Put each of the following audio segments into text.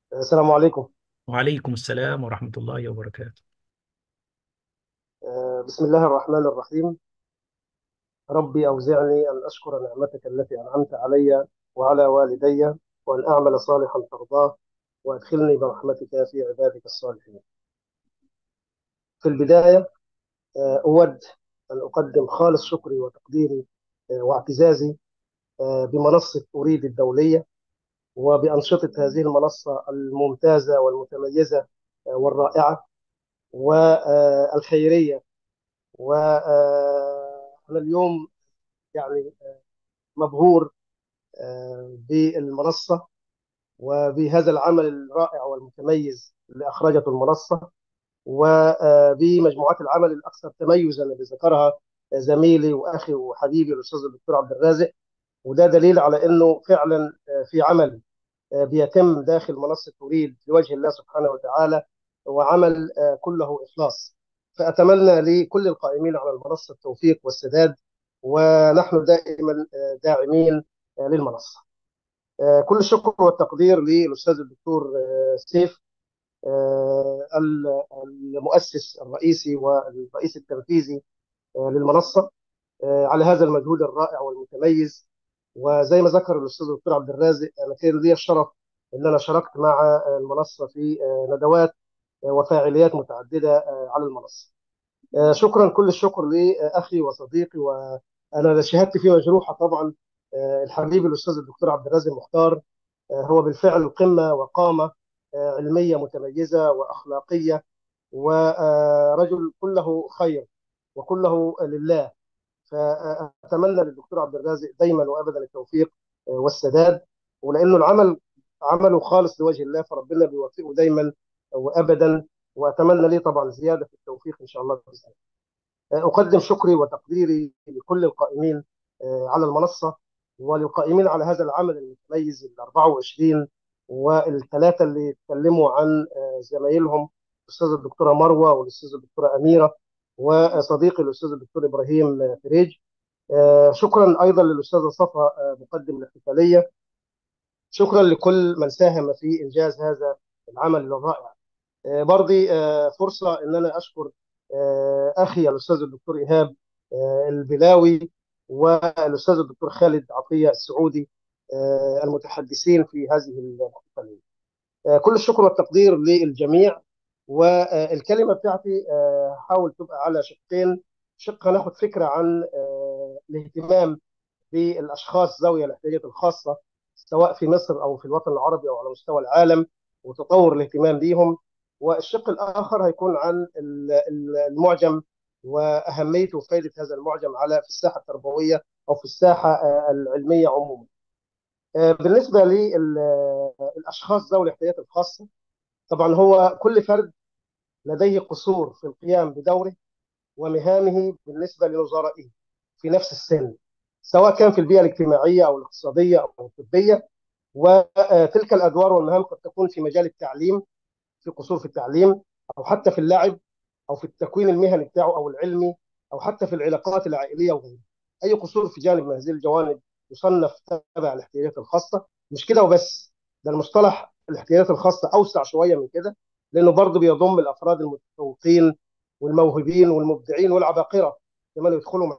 السلام عليكم. وعليكم السلام ورحمة الله وبركاته. بسم الله الرحمن الرحيم. ربي أوزعني أن أشكر نعمتك التي أنعمت علي وعلى والدي، وأن أعمل صالحا ترضاه، وأدخلني برحمتك في عبادك الصالحين. في البداية أود أن أقدم خالص شكري وتقديري واعتزازي بمنصة أريد الدولية، وبأنشطة هذه المنصة الممتازة والمتميزة والرائعة والخيرية. وأنا اليوم يعني مبهور بالمنصة وبهذا العمل الرائع والمتميز اللي أخرجته المنصة، وبمجموعات العمل الأكثر تميزا اللي ذكرها زميلي وأخي وحبيبي الأستاذ الدكتور عبد الرازق. وده دليل على أنه فعلا في عمل بيتم داخل منصة تريد لوجه الله سبحانه وتعالى، وعمل كله إخلاص. فأتمنى لكل القائمين على المنصة التوفيق والسداد، ونحن دائما داعمين للمنصة. كل الشكر والتقدير للأستاذ الدكتور سيف، المؤسس الرئيسي والرئيس التنفيذي للمنصة، على هذا المجهود الرائع والمتميز. وزي ما ذكر الأستاذ الدكتور عبد الرازق، أنا كان لي الشرف أن أنا شاركت مع المنصة في ندوات وفاعليات متعددة على المنصة. شكرا، كل الشكر لأخي وصديقي، وأنا شهادتي فيه مجروحة طبعا. الحبيب الأستاذ الدكتور عبد الرازق مختار هو بالفعل قمة وقامة علمية متميزة وأخلاقية، ورجل كله خير وكله لله. فأتمنى للدكتور عبد الرازق دايما وأبدا التوفيق والسداد، ولأنه العمل عمله خالص لوجه الله، فربنا بيوفقه دايما وأبدا. وأتمنى ليه طبعا زيادة في التوفيق إن شاء الله بإذن الله. أقدم شكري وتقديري لكل القائمين على المنصة، وللقائمين على هذا العمل المتميز ال 24، والثلاثة اللي اتكلموا عن زمايلهم، الأستاذة الدكتورة مروة والأستاذة الدكتورة أميرة وصديقي الأستاذ الدكتور إبراهيم فريج. شكرا أيضا للأستاذة صفا مقدم الاحتفالية. شكرا لكل من ساهم في إنجاز هذا العمل الرائع. برضي فرصة إن أنا أشكر أخي الأستاذ الدكتور إيهاب البلاوي، والأستاذ الدكتور خالد عطية السعودي، المتحدثين في هذه الاحتفالية. كل الشكر والتقدير للجميع. والكلمة بتاعتي حاول تبقى على شقين: شق هناخد فكرة عن الاهتمام بالأشخاص ذوي الاحتياجات الخاصة، سواء في مصر أو في الوطن العربي أو على مستوى العالم، وتطور الاهتمام بهم. والشق الآخر هيكون عن المعجم وأهميته وفائدة هذا المعجم على في الساحة التربوية أو في الساحة العلمية عموما. بالنسبة للأشخاص ذوي الاحتياجات الخاصة، طبعا هو كل فرد لديه قصور في القيام بدوره ومهامه بالنسبة لنظرائه في نفس السن، سواء كان في البيئة الاجتماعية أو الاقتصادية أو الطبية. وتلك الأدوار والمهام قد تكون في مجال التعليم، في قصور في التعليم، أو حتى في اللعب، أو في التكوين المهني بتاعه أو العلمي، أو حتى في العلاقات العائلية وغيرها. أي قصور في جانب من هذه الجوانب يصنف تبع الاحتياجات الخاصة. مش كده وبس، ده المصطلح الاحتياجات الخاصة أوسع شوية من كده، لأنه برضه بيضم الأفراد المتفوقين والموهوبين والمبدعين والعباقرة، كمان يدخلوا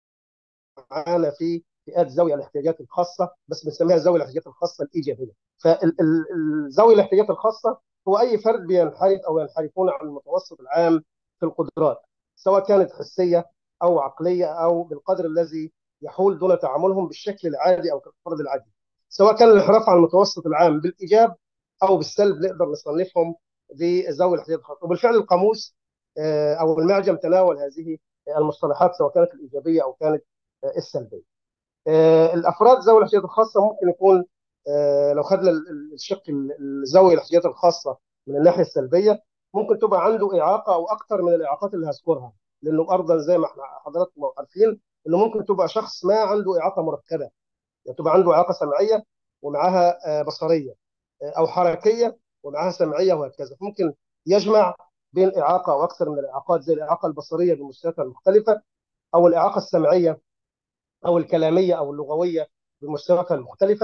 معانا في فئات ذوي الاحتياجات الخاصه، بس بنسميها ذوي الاحتياجات الخاصه الايجابيه. فذوي الاحتياجات الخاصه هو اي فرد بينحرف او ينحرفون عن المتوسط العام في القدرات، سواء كانت حسيه او عقليه او بالقدر الذي يحول دون تعاملهم بالشكل العادي او كالفرد العادي. سواء كان الانحراف عن المتوسط العام بالايجاب او بالسلب، نقدر نصنفهم بذوي الاحتياجات الخاصه. وبالفعل القاموس او المعجم تناول هذه المصطلحات، سواء كانت الايجابيه او كانت السلبيه. الافراد ذوي الاحتياجات الخاصه ممكن يكون، لو خدنا الشق ذوي الاحتياجات الخاصه من الناحيه السلبيه، ممكن تبقى عنده اعاقه او اكثر من الاعاقات اللي هذكرها، لانه ارضا زي ما احنا حضراتكم عارفين انه ممكن تبقى شخص ما عنده اعاقه مركبه، يعني تبقى عنده اعاقه سمعيه ومعاها بصريه، او حركيه ومعاها سمعيه، وهكذا. ممكن يجمع بين اعاقه او اكثر من الاعاقات، زي الاعاقه البصريه بمستوياتها المختلفه، او الاعاقه السمعيه او الكلاميه او اللغويه بمستوياتها المختلفه.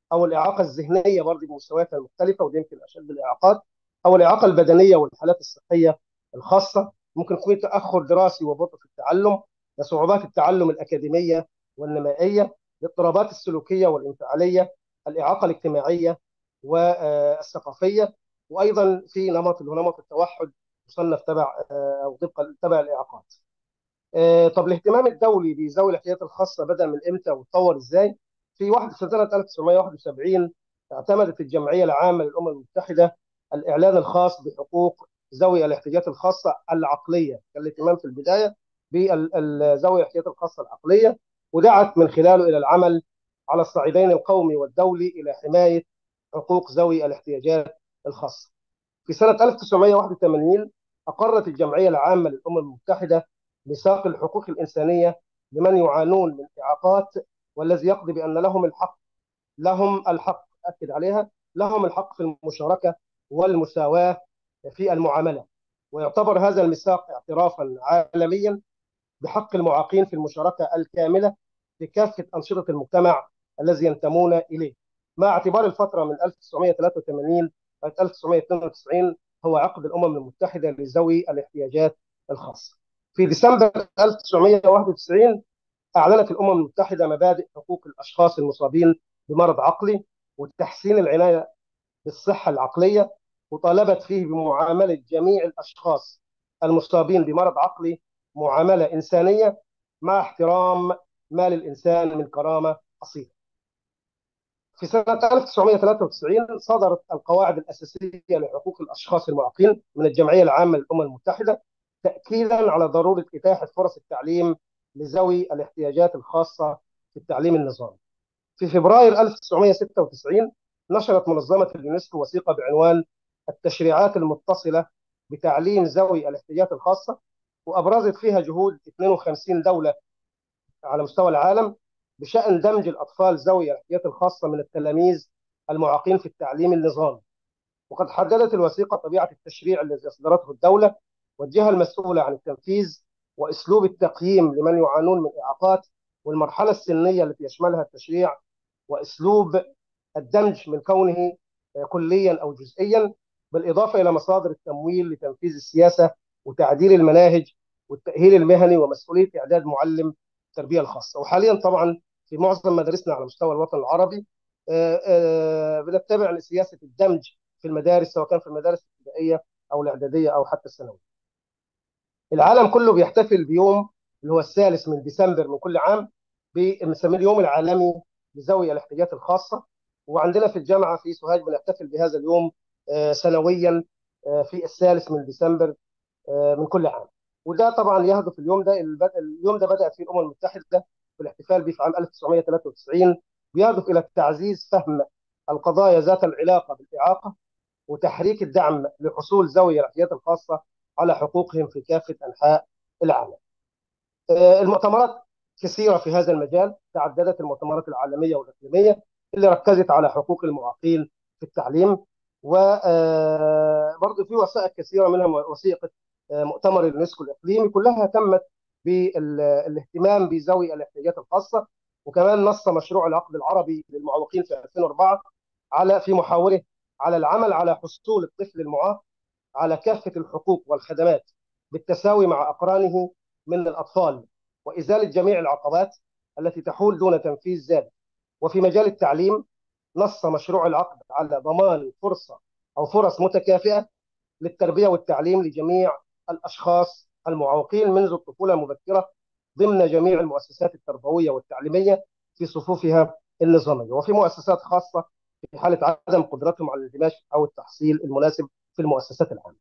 او الاعاقه الذهنيه برضه بمستوياتها المختلفه، ودي يمكن اشد الاعاقات، او الاعاقه البدنيه والحالات الصحيه الخاصه. ممكن يكون تاخر دراسي وبطء في التعلم، صعوبات التعلم الاكاديميه والنمائيه، الاضطرابات السلوكيه والانفعاليه، الاعاقه الاجتماعيه والثقافيه، وايضا في نمط اللي هو نمط التوحد مصنف تبع او طبقا تبع الاعاقات. طب الاهتمام الدولي بذوي الاحتياجات الخاصه بدا من امتى واتطور ازاي؟ في سنه 1971 اعتمدت الجمعيه العامه للامم المتحده الاعلان الخاص بحقوق ذوي الاحتياجات الخاصه العقليه، كان الاهتمام في البدايه بذوي الاحتياجات الخاصه العقليه، ودعت من خلاله الى العمل على الصعيدين القومي والدولي الى حمايه حقوق ذوي الاحتياجات الخاصه. في سنة 1981 أقرت الجمعية العامة للأمم المتحدة ميثاق الحقوق الإنسانية لمن يعانون من إعاقات، والذي يقضي بأن لهم الحق أكد عليها، لهم الحق في المشاركة والمساواة في المعاملة. ويعتبر هذا الميثاق اعترافا عالميا بحق المعاقين في المشاركة الكاملة في كافة أنشطة المجتمع الذي ينتمون إليه، مع اعتبار الفترة من 1983 إلى 1992 هو عقد الأمم المتحدة لذوي الاحتياجات الخاصة. في ديسمبر 1991 أعلنت الأمم المتحدة مبادئ حقوق الأشخاص المصابين بمرض عقلي وتحسين العناية بالصحة العقلية، وطالبت فيه بمعاملة جميع الأشخاص المصابين بمرض عقلي معاملة إنسانية مع احترام ما للإنسان من كرامة أصيلة. في سنة 1993 صدرت القواعد الأساسية لحقوق الأشخاص المعاقين من الجمعية العامة للأمم المتحدة، تأكيدا على ضرورة إتاحة فرص التعليم لذوي الاحتياجات الخاصة في التعليم النظامي. في فبراير 1996 نشرت منظمة اليونسكو وثيقة بعنوان التشريعات المتصلة بتعليم ذوي الاحتياجات الخاصة، وأبرزت فيها جهود 52 دولة على مستوى العالم بشأن دمج الأطفال ذوي الاحتياجات الخاصة من التلاميذ المعاقين في التعليم النظامي. وقد حددت الوثيقة طبيعة التشريع الذي أصدرته الدولة، والجهة المسؤولة عن التنفيذ، وأسلوب التقييم لمن يعانون من إعاقات، والمرحلة السنية التي يشملها التشريع، وأسلوب الدمج من كونه كليا أو جزئيا، بالإضافة إلى مصادر التمويل لتنفيذ السياسة وتعديل المناهج والتأهيل المهني ومسؤولية إعداد معلم التربية الخاصة. وحاليا طبعا في معظم مدارسنا على مستوى الوطن العربي بنتبع سياسة الدمج في المدارس، سواء كان في المدارس الابتدائية أو الإعدادية أو حتى الثانوية. العالم كله بيحتفل بيوم اللي هو الثالث من ديسمبر من كل عام، بنسميه اليوم العالمي لذوي الاحتياجات الخاصة. وعندنا في الجامعة في سوهاج بنحتفل بهذا اليوم سنويا في الثالث من ديسمبر من كل عام. وده طبعا يهدف اليوم ده بدأت فيه الأمم المتحدة في الاحتفال به في عام 1993، بيهدف إلى تعزيز فهم القضايا ذات العلاقة بالإعاقة وتحريك الدعم لحصول ذوي الاحتياجات الخاصة على حقوقهم في كافة أنحاء العالم. المؤتمرات كثيرة في هذا المجال، تعددت المؤتمرات العالمية والإقليمية اللي ركزت على حقوق المعاقين في التعليم. وبرضه في وثائق كثيرة، منها وثيقة مؤتمر اليونسكو الإقليمي، كلها تمت بالاهتمام بذوي الاحتياجات الخاصة. وكمان نص مشروع العقد العربي للمعوقين في 2004 في محاوله على العمل على حصول الطفل المعاق على كافة الحقوق والخدمات بالتساوي مع أقرانه من الأطفال، وإزالة جميع العقبات التي تحول دون تنفيذ ذلك. وفي مجال التعليم نص مشروع العقد على ضمان فرص متكافئة للتربية والتعليم لجميع الأشخاص المعوقين منذ الطفولة المبكرة ضمن جميع المؤسسات التربوية والتعليمية في صفوفها النظامية، وفي مؤسسات خاصة في حالة عدم قدرتهم على الاندماج أو التحصيل المناسب في المؤسسات العامة.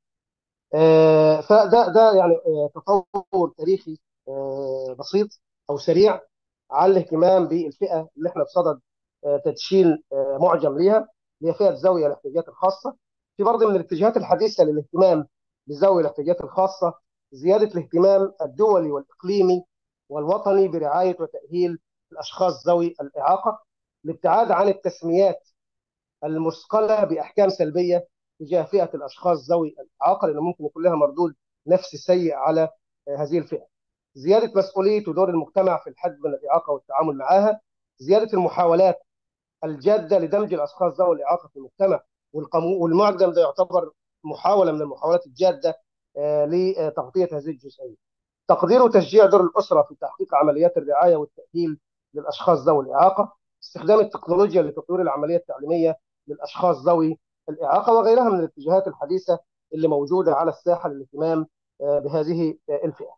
فده يعني تطور تاريخي بسيط أو سريع على الاهتمام بالفئة اللي احنا بصدد تدشين معجم ليها، اللي هي فئة ذوي الاحتياجات الخاصة. في برضه من الاتجاهات الحديثة للاهتمام بذوي الاحتياجات الخاصة زيادة الاهتمام الدولي والإقليمي والوطني برعاية وتأهيل الأشخاص ذوي الإعاقة، الابتعاد عن التسميات المثقلة بأحكام سلبية تجاه فئة الأشخاص ذوي الإعاقة، لأنه ممكن يكون لها مردود نفسي سيء على هذه الفئة. زيادة مسؤولية ودور المجتمع في الحد من الإعاقة والتعامل معها، زيادة المحاولات الجاده لدمج الاشخاص ذوي الاعاقه في المجتمع. والمعجم ده يعتبر محاوله من المحاولات الجاده لتغطيه هذه الجزئيه. تقدير وتشجيع دور الاسره في تحقيق عمليات الرعايه والتاهيل للاشخاص ذوي الاعاقه، استخدام التكنولوجيا لتطوير العمليه التعليميه للاشخاص ذوي الاعاقه، وغيرها من الاتجاهات الحديثه اللي موجوده على الساحه للاهتمام بهذه الفئه.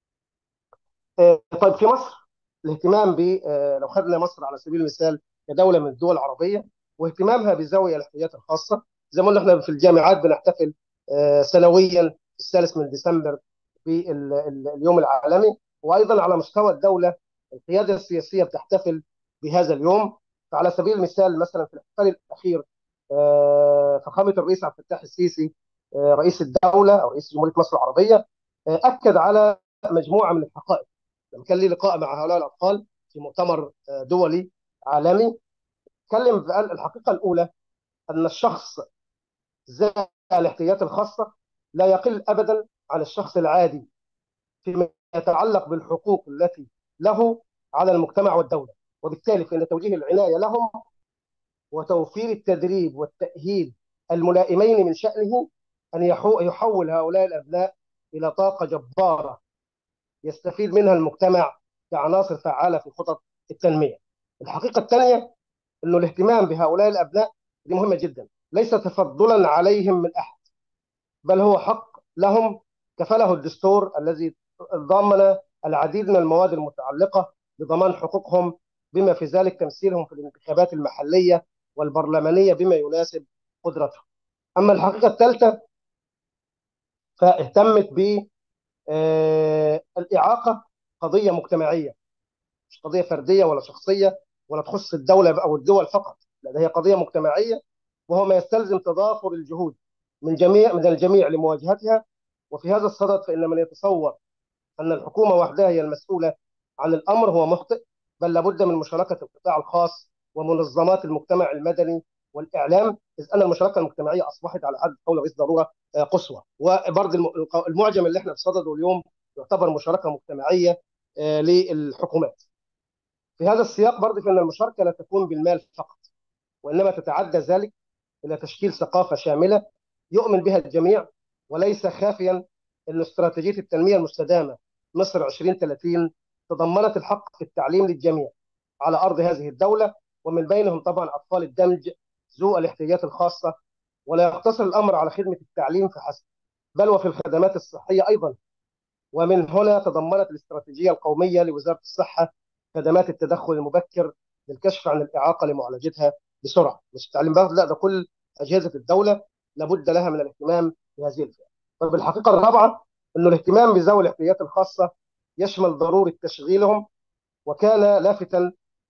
طيب في مصر الاهتمام ب لو خدنا مصر على سبيل المثال كدوله من الدول العربيه، واهتمامها بذوي الاحتياجات الخاصه، زي ما قلنا احنا في الجامعات بنحتفل سنويا الثالث من ديسمبر باليوم العالمي، وايضا على مستوى الدوله القياده السياسيه بتحتفل بهذا اليوم. فعلى سبيل المثال مثلا في الاحتفال الاخير فخامه الرئيس عبد الفتاح السيسي رئيس الدوله او رئيس جمهوريه مصر العربيه اكد على مجموعه من الحقائق. لما كان لي لقاء مع هؤلاء الاطفال في مؤتمر دولي عالمي، اتكلم قال الحقيقه الاولى ان الشخص ذا الاحتياجات الخاصه لا يقل ابدا عن الشخص العادي فيما يتعلق بالحقوق التي له على المجتمع والدوله، وبالتالي فان توجيه العنايه لهم وتوفير التدريب والتاهيل الملائمين من شانه ان يحول هؤلاء الابناء الى طاقه جباره يستفيد منها المجتمع كعناصر فعاله في خطط التنميه. الحقيقه الثانيه انه الاهتمام بهؤلاء الابناء دي مهمه جدا، ليس تفضلا عليهم من احد، بل هو حق لهم كفله الدستور الذي ضمن العديد من المواد المتعلقه بضمان حقوقهم، بما في ذلك تمثيلهم في الانتخابات المحليه والبرلمانيه بما يناسب قدرتهم. اما الحقيقه الثالثه فاهتمت ب الاعاقه قضيه مجتمعيه، مش قضيه فرديه ولا شخصيه ولا تخص الدوله او الدول فقط، لا هي قضيه مجتمعيه، وهو ما يستلزم تضافر الجهود من الجميع لمواجهتها. وفي هذا الصدد فان من يتصور ان الحكومه وحدها هي المسؤوله عن الامر هو مخطئ، بل لابد من مشاركه القطاع الخاص ومنظمات المجتمع المدني والاعلام، اذ ان المشاركه المجتمعيه اصبحت على حد قول رئيس ضروره قصوى. وبرضه المعجم اللي احنا بصدده اليوم يعتبر مشاركه مجتمعيه للحكومات. في هذا السياق برضه فان المشاركه لا تكون بالمال فقط، وانما تتعدى ذلك الى تشكيل ثقافه شامله يؤمن بها الجميع، وليس خافيا ان استراتيجيه التنميه المستدامه مصر 2030 تضمنت الحق في التعليم للجميع على ارض هذه الدوله، ومن بينهم طبعا اطفال الدمج ذو الاحتياجات الخاصه. ولا يقتصر الامر على خدمه التعليم فحسب، بل وفي الخدمات الصحيه ايضا. ومن هنا تضمنت الاستراتيجيه القوميه لوزاره الصحه خدمات التدخل المبكر للكشف عن الاعاقه لمعالجتها بسرعه. مش التعليم بس، لا، ده كل اجهزه الدوله لابد لها من الاهتمام بهذه الفئه. طب الحقيقه الرابعه انه الاهتمام بذوي الاحتياجات الخاصه يشمل ضروره تشغيلهم، وكان لافتا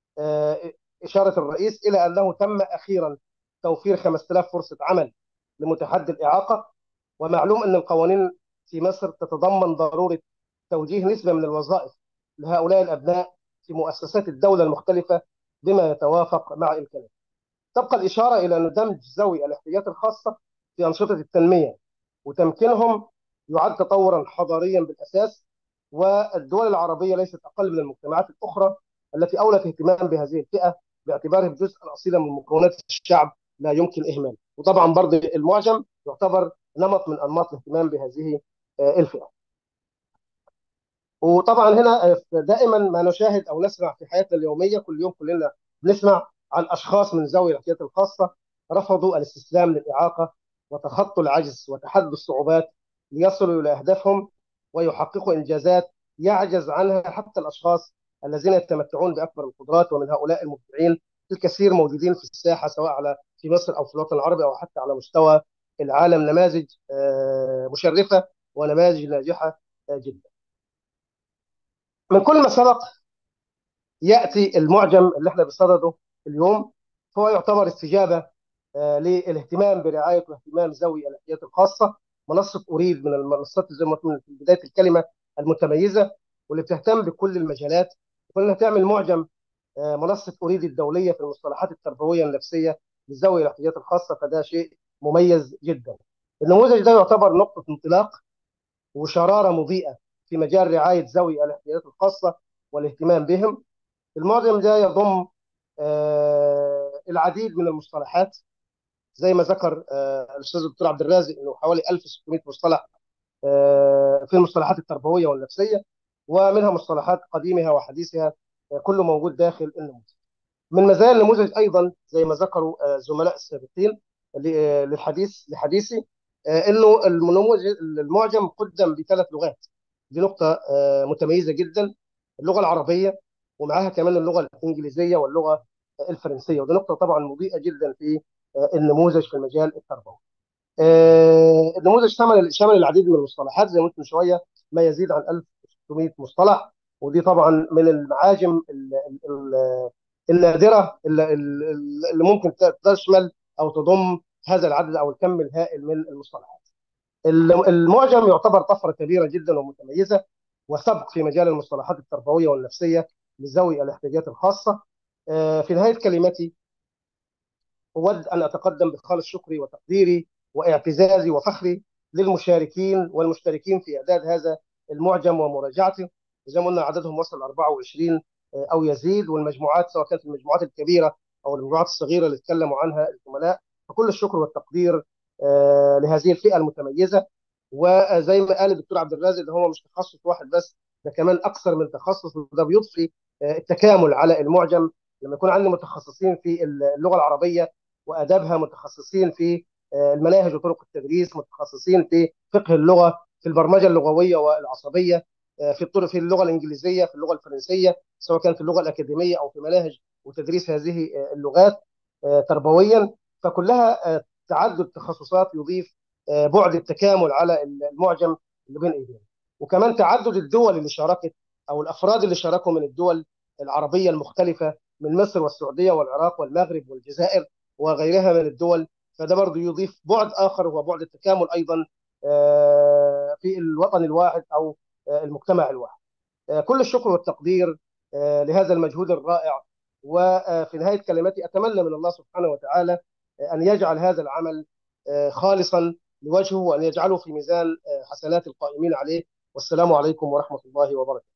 اشاره الرئيس الى انه تم اخيرا توفير 5000 فرصه عمل لمتحدي الاعاقه. ومعلوم ان القوانين في مصر تتضمن ضروره توجيه نسبه من الوظائف لهؤلاء الابناء في مؤسسات الدوله المختلفه بما يتوافق مع امكانياتهم. تبقى الاشاره الى ان دمج ذوي الاحتياجات الخاصه في انشطه التنميه وتمكينهم يعد تطورا حضاريا بالاساس، والدول العربيه ليست اقل من المجتمعات الاخرى التي اولت اهتمام بهذه الفئه باعتباره جزءا اصيلا من مكونات الشعب لا يمكن اهماله. وطبعا برضه المعجم يعتبر نمط من انماط الاهتمام بهذه الفئه. وطبعا هنا دائما ما نشاهد او نسمع في حياتنا اليوميه، كل يوم كلنا بنسمع عن اشخاص من ذوي الاحتياجات الخاصه رفضوا الاستسلام للاعاقه وتخطوا العجز وتحدوا الصعوبات ليصلوا الى اهدافهم ويحققوا انجازات يعجز عنها حتى الاشخاص الذين يتمتعون باكبر القدرات. ومن هؤلاء المبدعين الكثير موجودين في الساحه، سواء في مصر او في الوطن العربي او حتى على مستوى العالم، نماذج مشرفه ونماذج ناجحه جدا. من كل ما سبق ياتي المعجم اللي احنا بصدده اليوم، هو يعتبر استجابه للاهتمام برعايه واهتمام ذوي الاحتياجات الخاصه. منصه اريد من المنصات زي ما قلنا في بدايه الكلمه المتميزه، واللي بتهتم بكل المجالات. كنا تعمل معجم منصه اريد الدوليه في المصطلحات التربويه النفسيه لذوي الاحتياجات الخاصه، فده شيء مميز جدا. النموذج ده يعتبر نقطه انطلاق وشراره مضيئه في مجال رعايه ذوي الاحتياجات الخاصه والاهتمام بهم. المعجم ده يضم العديد من المصطلحات زي ما ذكر الاستاذ الدكتور عبد الرازق انه حوالي 1600 مصطلح في المصطلحات التربويه والنفسيه، ومنها مصطلحات قديمها وحديثها، كله موجود داخل النموذج. من مزايا النموذج ايضا زي ما ذكروا زملاء السابقين لحديثي، انه المعجم قدم بثلاث لغات. دي نقطه متميزه جدا: اللغه العربيه، ومعاها كمان اللغه الانجليزيه واللغه الفرنسيه. ودي نقطه طبعا مضيئه جدا في النموذج في المجال التربوي. النموذج شمل العديد من المصطلحات زي ما قلت من شويه، ما يزيد عن 1600 مصطلح. ودي طبعا من المعاجم النادره اللي ممكن تشمل او تضم هذا العدد او الكم الهائل من المصطلحات. المعجم يعتبر طفره كبيره جدا ومتميزه، وسبق في مجال المصطلحات التربويه والنفسيه لذوي الاحتياجات الخاصه. في نهايه كلمتي أود أن أتقدم بخالص شكري وتقديري واعتزازي وفخري للمشاركين والمشتركين في إعداد هذا المعجم ومراجعته. زي ما قلنا عددهم وصل 24 أو يزيد، والمجموعات سواء كانت المجموعات الكبيرة أو المجموعات الصغيرة اللي اتكلموا عنها الزملاء، فكل الشكر والتقدير لهذه الفئة المتميزة. وزي ما قال الدكتور عبد الرازق، ده هو مش تخصص واحد بس، ده كمان أكثر من تخصص، وده بيضفي التكامل على المعجم. لما يكون عندي متخصصين في اللغة العربية وادابها، متخصصين في المناهج وطرق التدريس، متخصصين في فقه اللغه، في البرمجه اللغويه والعصبيه، في اللغه الانجليزيه، في اللغه الفرنسيه، سواء كان في اللغه الاكاديميه او في مناهج وتدريس هذه اللغات تربويا. فكلها تعدد تخصصات يضيف بعد التكامل على المعجم اللي بين ايدينا. وكمان تعدد الدول اللي شاركت او الافراد اللي شاركوا من الدول العربيه المختلفه، من مصر والسعوديه والعراق والمغرب والجزائر وغيرها من الدول. فده برضه يضيف بعد اخر، وهو بعد التكامل ايضا في الوطن الواحد او المجتمع الواحد. كل الشكر والتقدير لهذا المجهود الرائع. وفي نهايه كلمتي اتمنى من الله سبحانه وتعالى ان يجعل هذا العمل خالصا لوجهه، وان يجعله في ميزان حسنات القائمين عليه. والسلام عليكم ورحمه الله وبركاته.